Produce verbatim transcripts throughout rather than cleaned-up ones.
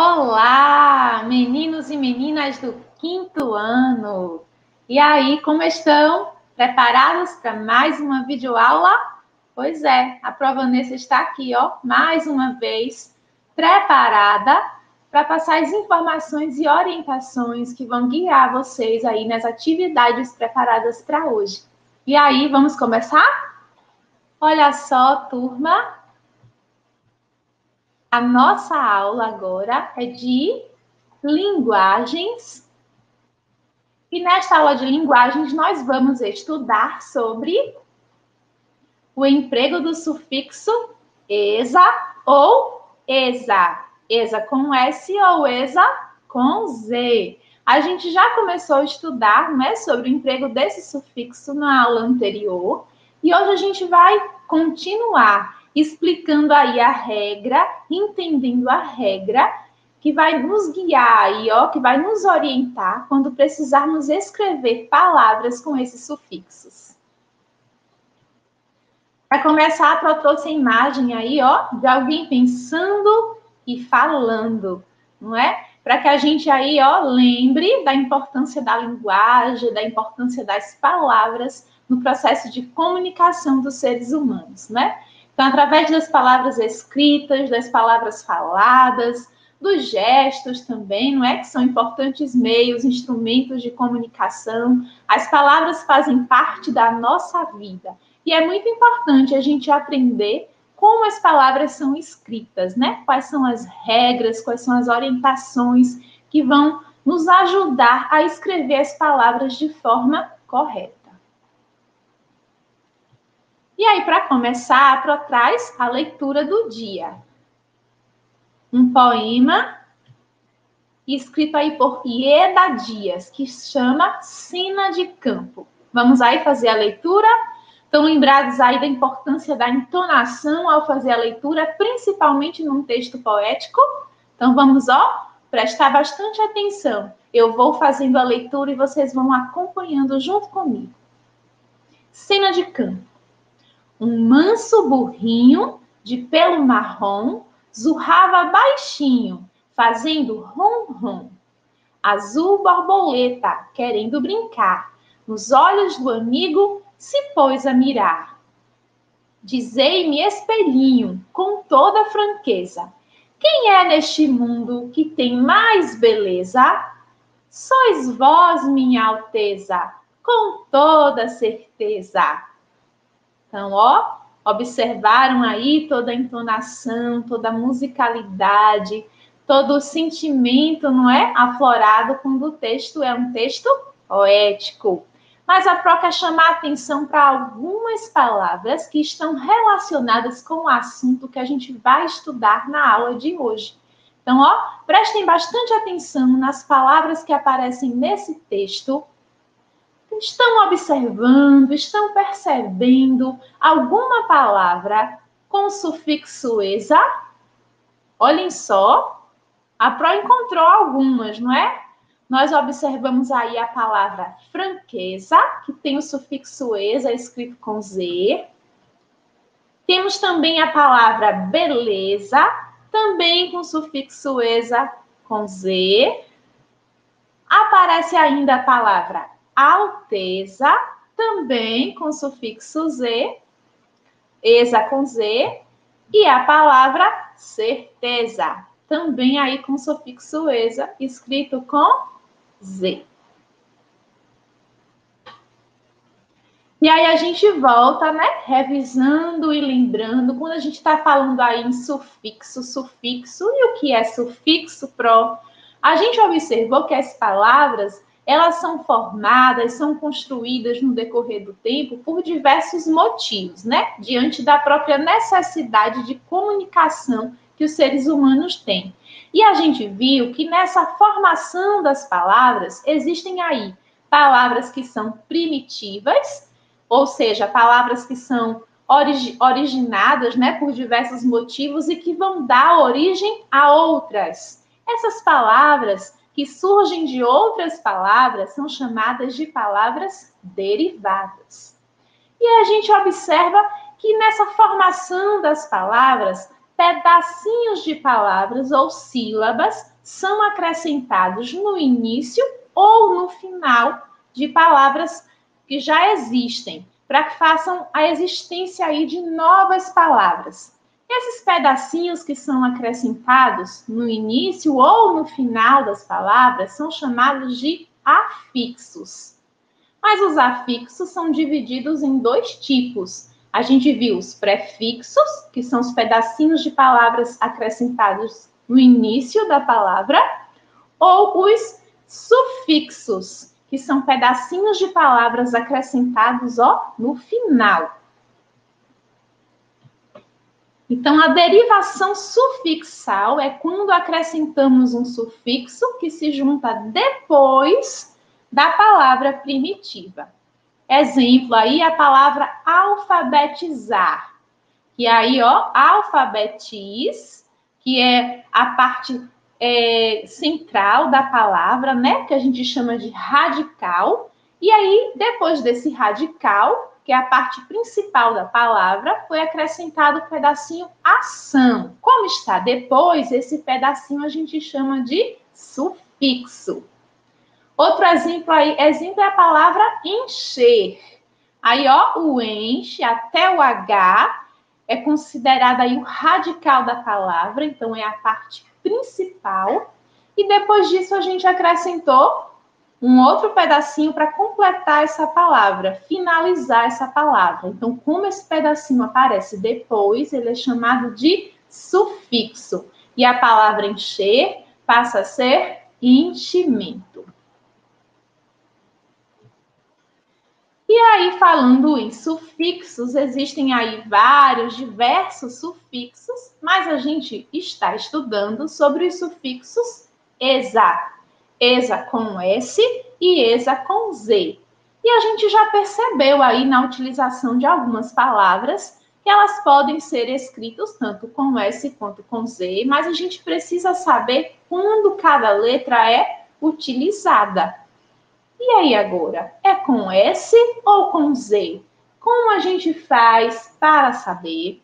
Olá, meninos e meninas do quinto ano! E aí, como estão? Preparados para mais uma videoaula? Pois é, a Pró Vanessa está aqui, ó, mais uma vez, preparada para passar as informações e orientações que vão guiar vocês aí nas atividades preparadas para hoje. E aí, vamos começar? Olha só, turma! A nossa aula agora é de linguagens. E nesta aula de linguagens, nós vamos estudar sobre o emprego do sufixo esa ou esa. Esa com S ou esa com Z. A gente já começou a estudar, né, sobre o emprego desse sufixo na aula anterior. E hoje a gente vai continuar explicando aí a regra, entendendo a regra, que vai nos guiar aí, ó, que vai nos orientar quando precisarmos escrever palavras com esses sufixos. Para começar, eu trouxe a imagem aí, ó, de alguém pensando e falando, não é? Para que a gente aí, ó, lembre da importância da linguagem, da importância das palavras no processo de comunicação dos seres humanos, né? Então, através das palavras escritas, das palavras faladas, dos gestos também, não é? Que são importantes meios, instrumentos de comunicação. As palavras fazem parte da nossa vida. E é muito importante a gente aprender como as palavras são escritas, né? Quais são as regras, quais são as orientações que vão nos ajudar a escrever as palavras de forma correta. E aí, para começar, a Pró traz a leitura do dia. Um poema escrito aí por Ieda Dias, que chama Sina de Campo. Vamos aí fazer a leitura? Estão lembrados aí da importância da entonação ao fazer a leitura, principalmente num texto poético? Então vamos, ó, prestar bastante atenção. Eu vou fazendo a leitura e vocês vão acompanhando junto comigo. Cena de campo. Um manso burrinho de pelo marrom zurrava baixinho, fazendo rom-rom. Azul borboleta, querendo brincar, nos olhos do amigo se pôs a mirar. Dizei-me, espelhinho, com toda franqueza, quem é neste mundo que tem mais beleza? Sois vós, minha alteza, com toda certeza. Então, ó, observaram aí toda a entonação, toda a musicalidade, todo o sentimento, não é? Aflorado quando o texto é um texto poético. Mas a Pró quer chamar a atenção para algumas palavras que estão relacionadas com o assunto que a gente vai estudar na aula de hoje. Então, ó, prestem bastante atenção nas palavras que aparecem nesse texto. Estão observando, estão percebendo alguma palavra com o sufixo esa? Olhem só, a Pró encontrou algumas, não é? Nós observamos aí a palavra franqueza, que tem o sufixo esa escrito com Z. Temos também a palavra beleza, também com sufixo esa com Z. Aparece ainda a palavra alteza, também com sufixo Z, esa com Z, e a palavra certeza, também aí com sufixo esa, escrito com Z. E aí a gente volta, né, revisando e lembrando, quando a gente está falando aí em sufixo, sufixo, e o que é sufixo, Pró? A gente observou que as palavras, elas são formadas, são construídas no decorrer do tempo por diversos motivos, né? Diante da própria necessidade de comunicação que os seres humanos têm. E a gente viu que nessa formação das palavras, existem aí palavras que são primitivas, ou seja, palavras que são orig- originadas, né, por diversos motivos e que vão dar origem a outras. Essas palavras que surgem de outras palavras são chamadas de palavras derivadas. E a gente observa que nessa formação das palavras, pedacinhos de palavras ou sílabas são acrescentados no início ou no final de palavras que já existem, para que façam a existência aí de novas palavras. Esses pedacinhos que são acrescentados no início ou no final das palavras são chamados de afixos. Mas os afixos são divididos em dois tipos. A gente viu os prefixos, que são os pedacinhos de palavras acrescentados no início da palavra, ou os sufixos, que são pedacinhos de palavras acrescentados, ó, no final. Então, a derivação sufixal é quando acrescentamos um sufixo que se junta depois da palavra primitiva. Exemplo aí, a palavra alfabetizar. Que aí, ó, alfabetiz, que é a parte é, central da palavra, né? Que a gente chama de radical. E aí, depois desse radical, que é a parte principal da palavra, foi acrescentado o pedacinho ação. Como está depois, esse pedacinho a gente chama de sufixo. Outro exemplo aí, exemplo é a palavra encher. Aí, ó, o enche até o H é considerado aí o radical da palavra, então é a parte principal. E depois disso a gente acrescentou um outro pedacinho para completar essa palavra, finalizar essa palavra. Então, como esse pedacinho aparece depois, ele é chamado de sufixo. E a palavra encher passa a ser enchimento. E aí, falando em sufixos, existem aí vários, diversos sufixos, mas a gente está estudando sobre os sufixos ESA. ESA com S e ESA com Z. E a gente já percebeu aí na utilização de algumas palavras que elas podem ser escritas tanto com S quanto com Z, mas a gente precisa saber quando cada letra é utilizada. E aí agora, é com S ou com Z? Como a gente faz para saber?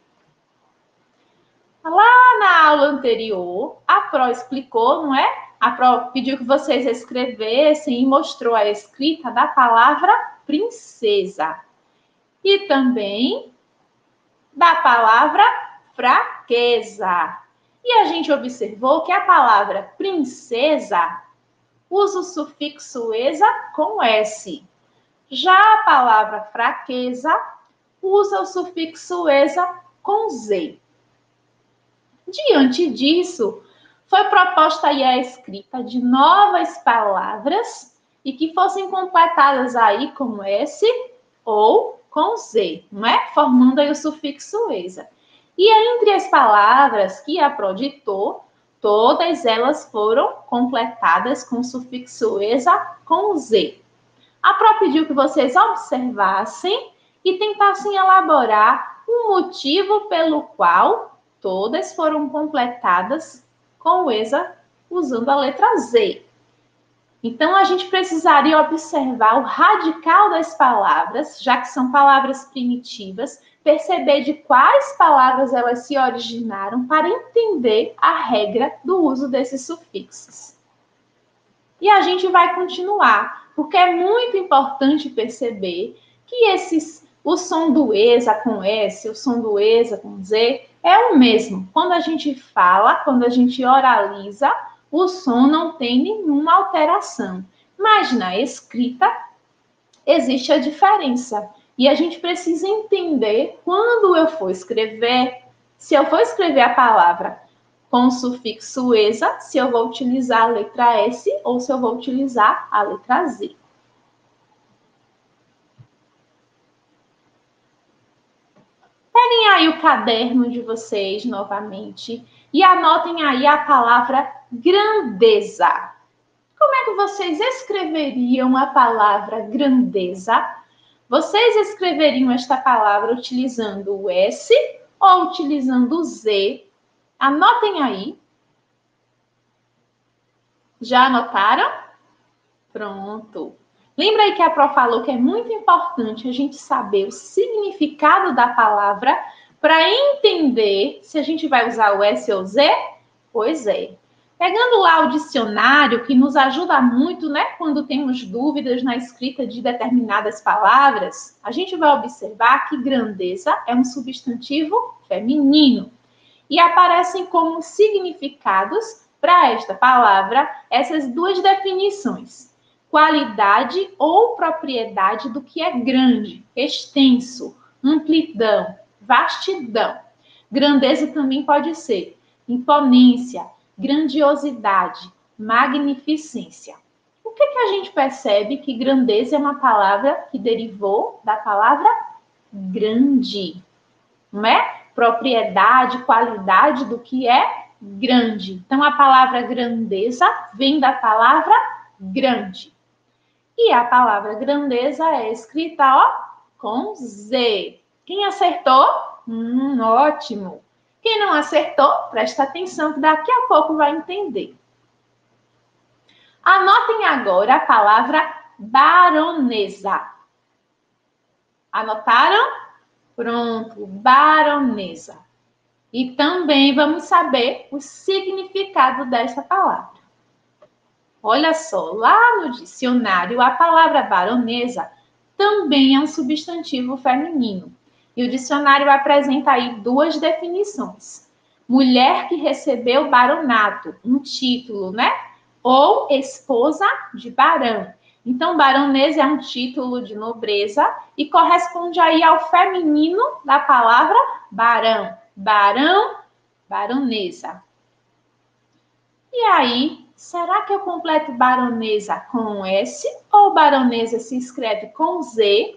Lá na aula anterior, a Pro explicou, não é? A Pro pediu que vocês escrevessem e mostrou a escrita da palavra princesa. E também da palavra fraqueza. E a gente observou que a palavra princesa usa o sufixo esa com S. Já a palavra fraqueza usa o sufixo esa com Z. Diante disso, foi proposta aí a escrita de novas palavras e que fossem completadas aí com S ou com Z, não é? Formando aí o sufixo esa. E entre as palavras que a Pro ditou, todas elas foram completadas com o sufixo esa com Z. A Pro pediu que vocês observassem e tentassem elaborar um motivo pelo qual todas foram completadas com o esa usando a letra Z. Então, a gente precisaria observar o radical das palavras, já que são palavras primitivas, perceber de quais palavras elas se originaram para entender a regra do uso desses sufixos. E a gente vai continuar, porque é muito importante perceber que esses, o som do esa com S, o som do esa com Z, é o mesmo. Quando a gente fala, quando a gente oraliza, o som não tem nenhuma alteração. Mas na escrita, existe a diferença. E a gente precisa entender quando eu for escrever, se eu for escrever a palavra com o sufixo esa, se eu vou utilizar a letra S ou se eu vou utilizar a letra Z. Peguem aí o caderno de vocês novamente e anotem aí a palavra grandeza. Como é que vocês escreveriam a palavra grandeza? Vocês escreveriam esta palavra utilizando o S ou utilizando o Z? Anotem aí. Já anotaram? Pronto. Lembra aí que a Pro falou que é muito importante a gente saber o significado da palavra para entender se a gente vai usar o S ou Z? Pois é. Pegando lá o dicionário, que nos ajuda muito, né, quando temos dúvidas na escrita de determinadas palavras, a gente vai observar que grandeza é um substantivo feminino e aparecem como significados para esta palavra essas duas definições: qualidade ou propriedade do que é grande, extenso, amplidão, vastidão. Grandeza também pode ser imponência, grandiosidade, magnificência. O que, que a gente percebe que grandeza é uma palavra que derivou da palavra grande, não é? Propriedade, qualidade do que é grande. Então, a palavra grandeza vem da palavra grande. E a palavra grandeza é escrita, ó, com Z. Quem acertou? Hum, ótimo. Quem não acertou, presta atenção que daqui a pouco vai entender. Anotem agora a palavra baronesa. Anotaram? Pronto, baronesa. E também vamos saber o significado dessa palavra. Olha só, lá no dicionário, a palavra baronesa também é um substantivo feminino. E o dicionário apresenta aí duas definições. Mulher que recebeu baronato, um título, né? Ou esposa de barão. Então, baronesa é um título de nobreza e corresponde aí ao feminino da palavra barão. Barão, baronesa. E aí, será que eu completo baronesa com S ou baronesa se escreve com Z?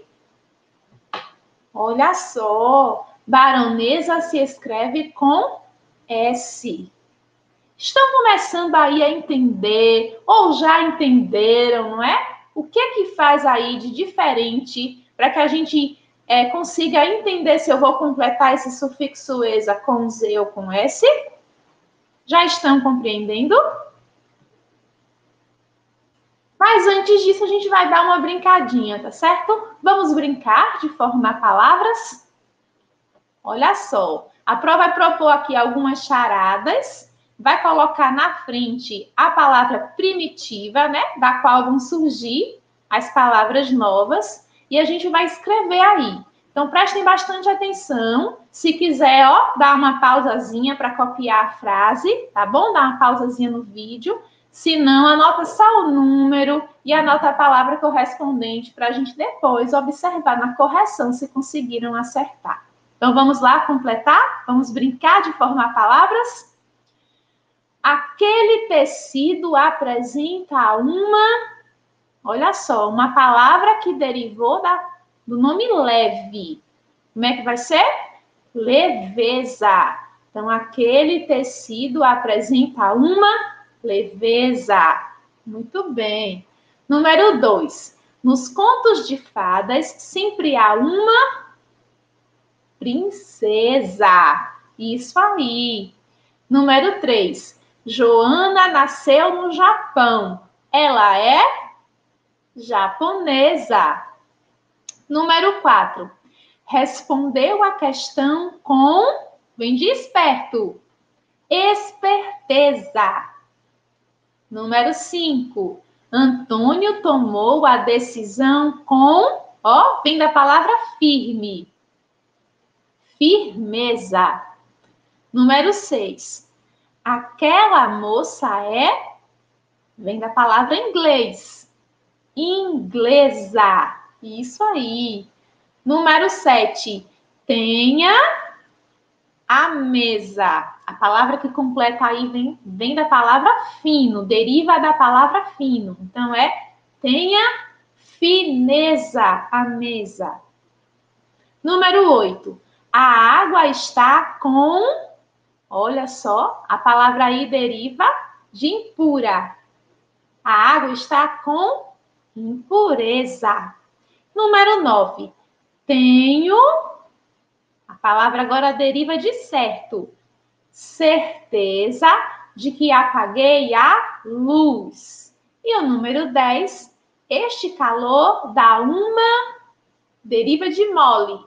Olha só, baronesa se escreve com S. Estão começando aí a entender, ou já entenderam, não é? O que é que faz aí de diferente para que a gente é, consiga entender se eu vou completar esse sufixo esa com Z ou com S? Já estão compreendendo? Mas antes disso, a gente vai dar uma brincadinha, tá certo? Vamos brincar de formar palavras? Olha só, a prova vai propor aqui algumas charadas, vai colocar na frente a palavra primitiva, né? Da qual vão surgir as palavras novas, e a gente vai escrever aí. Então, prestem bastante atenção. Se quiser, ó, dar uma pausazinha para copiar a frase, tá bom? Dá uma pausazinha no vídeo. Se não, anota só o número e anota a palavra correspondente para a gente depois observar na correção se conseguiram acertar. Então, vamos lá completar? Vamos brincar de formar palavras? Aquele tecido apresenta uma... Olha só, uma palavra que derivou da, do nome leve. Como é que vai ser? Leveza. Então, aquele tecido apresenta uma leveza. Muito bem. Número dois. Nos contos de fadas, sempre há uma princesa. Isso aí. Número três. Joana nasceu no Japão. Ela é japonesa. Número quatro. Respondeu a questão com, vem de esperto, esperteza. Número cinco. Antônio tomou a decisão com, ó, vem da palavra firme, firmeza. Número seis. Aquela moça é, vem da palavra inglês, inglesa. Isso aí. Número sete. Tenha a mesa. A palavra que completa aí vem, vem da palavra fino, deriva da palavra fino. Então, é tenha fineza a mesa. Número oito. A água está com... Olha só, a palavra aí deriva de impura. A água está com impureza. Número nove. Tenho... A palavra agora deriva de certo. Certeza de que apaguei a luz. E o número dez. Este calor dá uma... Deriva de mole.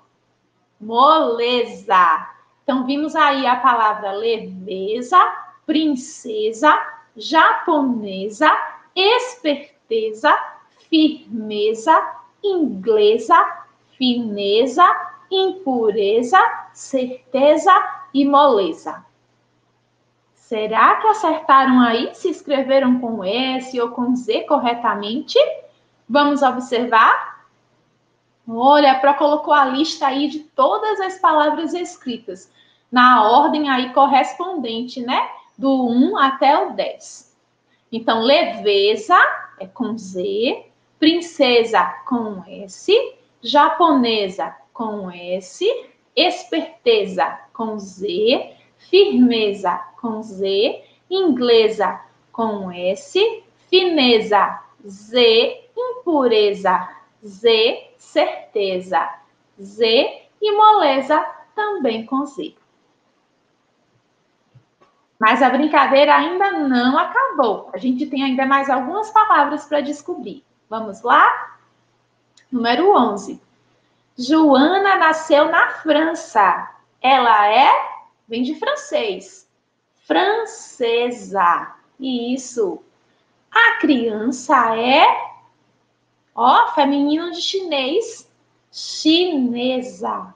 Moleza. Então, vimos aí a palavra leveza, princesa, japonesa, esperteza, firmeza, inglesa, fineza, impureza, certeza e moleza. Será que acertaram aí? Se escreveram com S ou com Z corretamente? Vamos observar? Olha, a Pro colocou a lista aí de todas as palavras escritas, na ordem aí correspondente, né? Do um até o dez. Então, leveza é com Z, princesa com S, japonesa com S, esperteza com Z, firmeza com Z, inglesa com S, fineza Z, impureza Z, certeza Z e moleza também com Z. Mas a brincadeira ainda não acabou. A gente tem ainda mais algumas palavras para descobrir. Vamos lá? Número onze. Joana nasceu na França. Ela é, vem de francês, francesa. Isso. A criança é, ó, feminino de chinês, chinesa.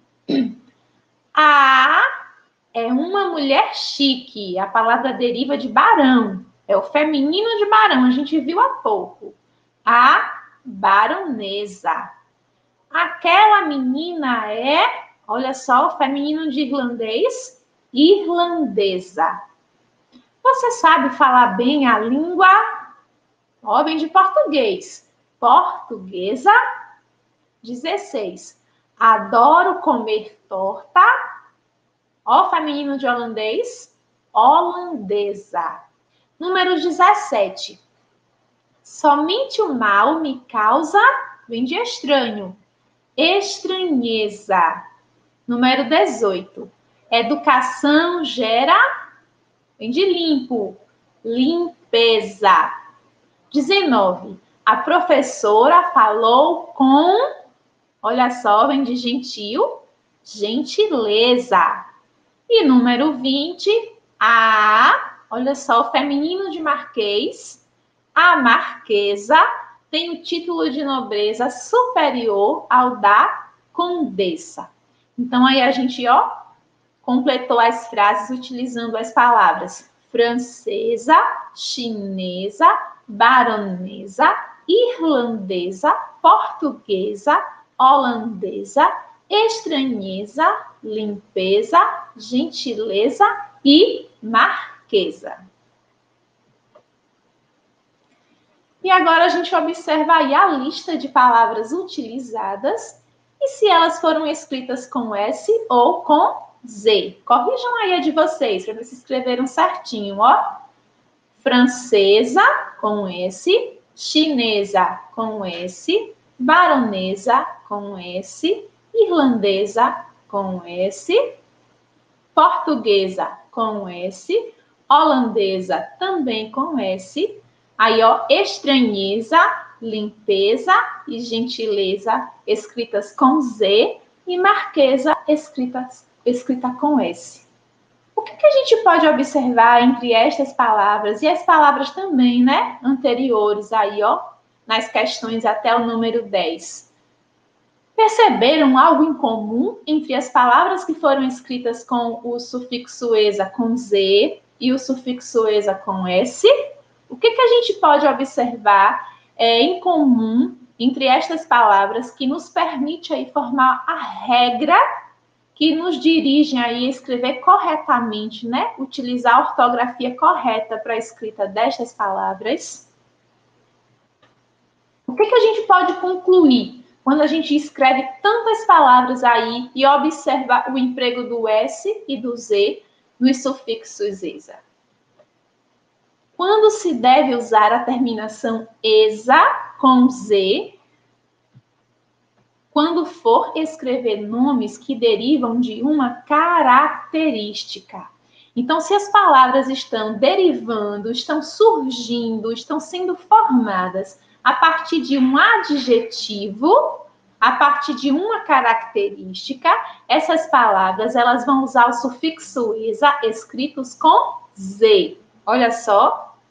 A é uma mulher chique. A palavra deriva de barão. É o feminino de barão. A gente viu há pouco. A baronesa. Aquela menina é, olha só, o feminino de irlandês, irlandesa. Você sabe falar bem a língua? Ó, vem de português. Portuguesa. dezesseis. Adoro comer torta. Ó, feminino de holandês, holandesa. Número dezessete. Somente o mal me causa, vem de estranho, estranheza. Número dezoito. Educação gera, vem de limpo, limpeza. dezenove. A professora falou com, olha só, vem de gentil, gentileza. E número vinte, a, olha só, o feminino de marquês, a marquesa tem o título de nobreza superior ao da condessa. Então, aí a gente, ó, completou as frases utilizando as palavras francesa, chinesa, baronesa, irlandesa, portuguesa, holandesa, estranheza, limpeza, gentileza e marquesa. E agora a gente observa aí a lista de palavras utilizadas e se elas foram escritas com S ou com Z. Corrijam aí a de vocês para ver se escreveram certinho, ó. Francesa com S, chinesa com S, baronesa com S, irlandesa com S, portuguesa com S, holandesa também com S, aí ó, estranheza, limpeza e gentileza escritas com Z e marquesa escritas, escrita com S. O que, que a gente pode observar entre estas palavras e as palavras também, né, anteriores aí, ó, nas questões até o número dez? Perceberam algo em comum entre as palavras que foram escritas com o sufixo esa com Z e o sufixo esa com S? O que, que a gente pode observar é, em comum entre estas palavras que nos permite aí formar a regra que nos dirige aí a escrever corretamente, né? Utilizar a ortografia correta para a escrita destas palavras? O que, que a gente pode concluir quando a gente escreve tantas palavras aí e observa o emprego do S e do Z nos sufixos esa? Quando se deve usar a terminação esa com Z, quando for escrever nomes que derivam de uma característica. Então, se as palavras estão derivando, estão surgindo, estão sendo formadas a partir de um adjetivo, a partir de uma característica, essas palavras elas vão usar o sufixo esa escritos com Z. Olha só,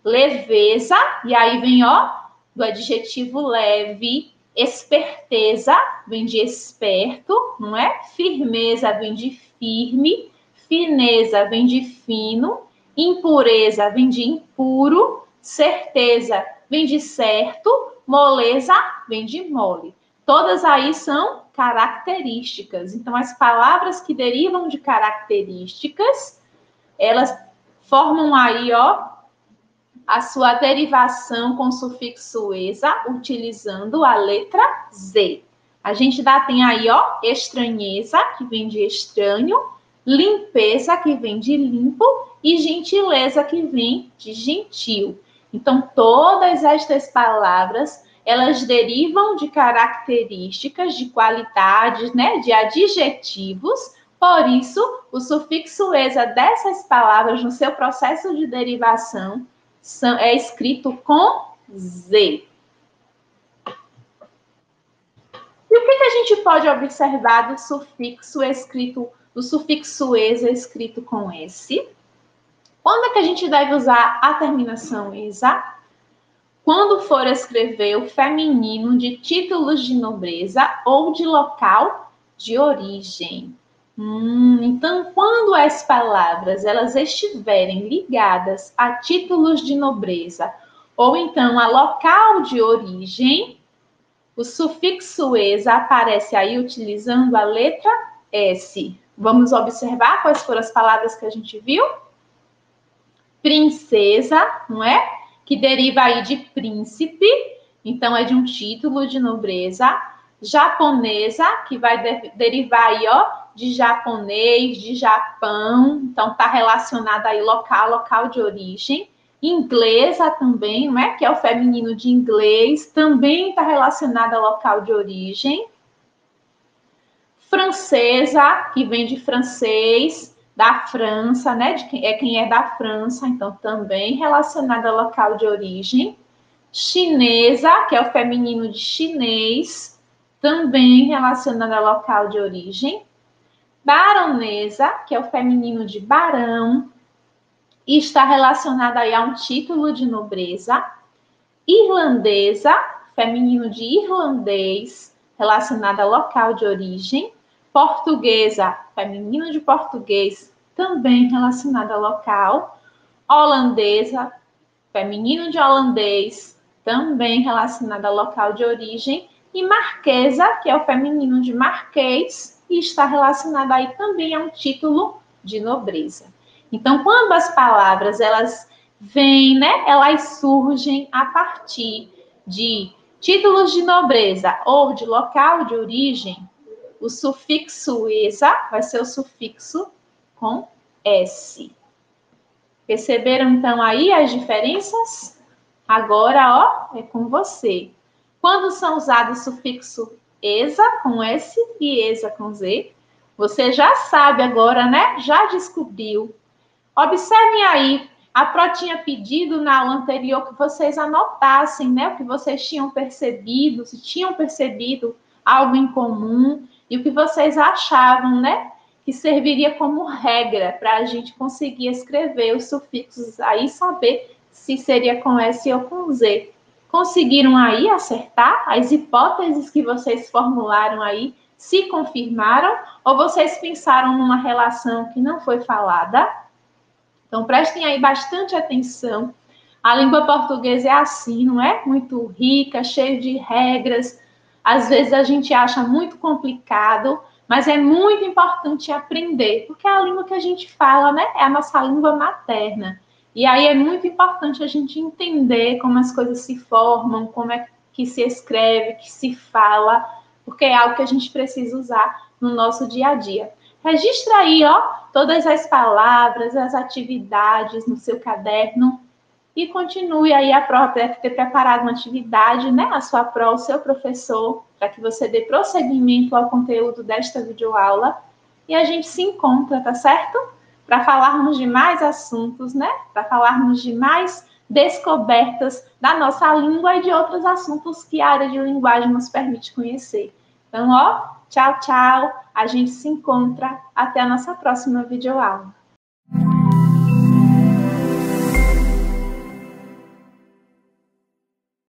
leveza, e aí vem, ó, do adjetivo leve. Esperteza vem de esperto, não é? Firmeza vem de firme. Fineza vem de fino. Impureza vem de impuro. Certeza vem de certo. Moleza vem de mole. Todas aí são características. Então, as palavras que derivam de características, elas formam aí, ó, a sua derivação com o sufixo esa, utilizando a letra Z. A gente dá, tem aí, ó, estranheza, que vem de estranho, limpeza, que vem de limpo, e gentileza, que vem de gentil. Então, todas estas palavras, elas derivam de características, de qualidades, né, de adjetivos. Por isso, o sufixo esa dessas palavras, no seu processo de derivação, é escrito com Z. E o que, que a gente pode observar do sufixo escrito, do sufixo esa escrito com S? Quando é que a gente deve usar a terminação esa? Quando for escrever o feminino de títulos de nobreza ou de local de origem. Hum, então, quando as palavras elas estiverem ligadas a títulos de nobreza ou então a local de origem, o sufixo esa aparece aí utilizando a letra S. Vamos observar quais foram as palavras que a gente viu? Princesa, não é? Que deriva aí de príncipe, então é de um título de nobreza. Japonesa, que vai de derivar aí, ó, de japonês, de Japão, então está relacionada aí local, local de origem. Inglesa também, não é? Que é o feminino de inglês, também está relacionada ao local de origem. Francesa, que vem de francês, da França, né? De quem é quem é da França, então também relacionada ao local de origem. Chinesa, que é o feminino de chinês, também relacionada ao local de origem. Baronesa, que é o feminino de barão, e está relacionada aí a um título de nobreza. Irlandesa, feminino de irlandês, relacionada ao local de origem. Portuguesa, feminino de português, também relacionada ao local. Holandesa, feminino de holandês, também relacionada ao local de origem. E marquesa, que é o feminino de marquês, e está relacionada aí também a um título de nobreza. Então, quando as palavras elas vêm, né, elas surgem a partir de títulos de nobreza ou de local de origem, o sufixo esa vai ser o sufixo com S. Perceberam, então, aí as diferenças? Agora, ó, é com você. Quando são usados o sufixo esa com S e esa com Z, você já sabe agora, né? Já descobriu. Observem aí, a Pro tinha pedido na aula anterior que vocês anotassem, né? O que vocês tinham percebido, se tinham percebido algo em comum e o que vocês achavam, né? Que serviria como regra para a gente conseguir escrever os sufixos aí, saber se seria com S ou com Z. Conseguiram aí acertar as hipóteses que vocês formularam aí? Se confirmaram? Ou vocês pensaram numa relação que não foi falada? Então, prestem aí bastante atenção. A língua portuguesa é assim, não é? Muito rica, cheia de regras. Às vezes a gente acha muito complicado, mas é muito importante aprender, porque é a língua que a gente fala, né? É a nossa língua materna. E aí é muito importante a gente entender como as coisas se formam, como é que se escreve, que se fala, porque é algo que a gente precisa usar no nosso dia a dia. Registra aí, ó, todas as palavras, as atividades no seu caderno e continue aí. A Pro deve ter preparado uma atividade, né? A sua Pro, o seu professor, para que você dê prosseguimento ao conteúdo desta videoaula. E a gente se encontra, tá certo? Para falarmos de mais assuntos, né? Para falarmos de mais descobertas da nossa língua e de outros assuntos que a área de linguagem nos permite conhecer. Então, ó, tchau, tchau. A gente se encontra até a nossa próxima videoaula.